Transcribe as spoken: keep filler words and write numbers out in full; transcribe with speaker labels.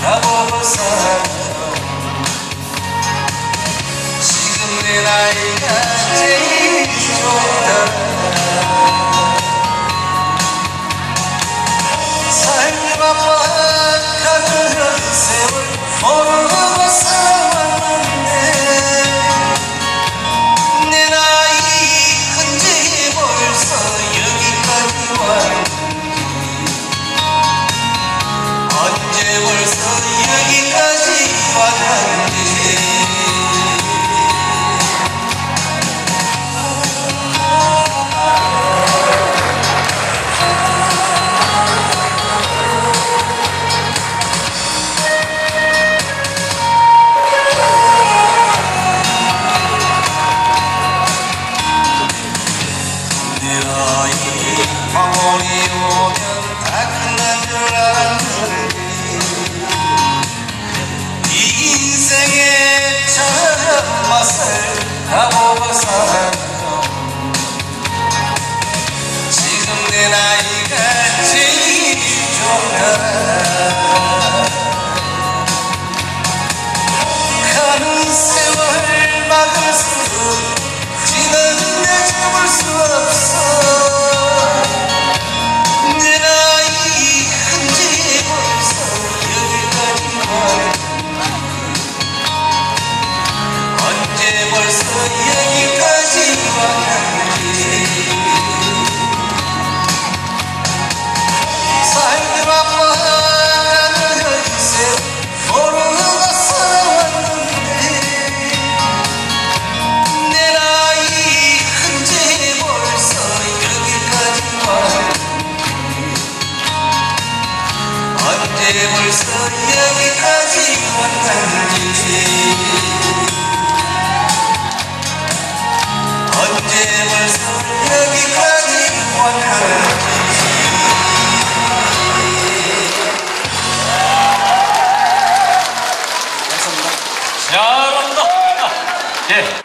Speaker 1: 가보고 살아. 지금 내 나이가 제일 좋다. 삶이 바빠가는 세월 모르고 살아왔는데 내 나이 언제 벌써 여기까지 왔는지 언제 벌써 여기까지 왔는지 황혼이 오면 다 끝난 줄 알았는데 이 인생의 참 맛을 다 보고 살아. 지금 내 나이가 제일 좋아. 가는 세월 막을 수 지났는데 잡을 수 없어. 언제 벌써 여기까지 왔는지 삶이 바빠가는 현세 모르고 살아왔는데 내 나이 언제 벌써 여기까지 왔는지 언제 벌써 여기까지 왔는지 언제 벌써 여기까지 왔는지.
Speaker 2: 감사합니다. 잘한다. 예.